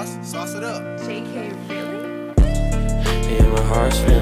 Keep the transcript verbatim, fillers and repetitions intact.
sauce. Sauce it up. J K, really? Yeah, my heart's real.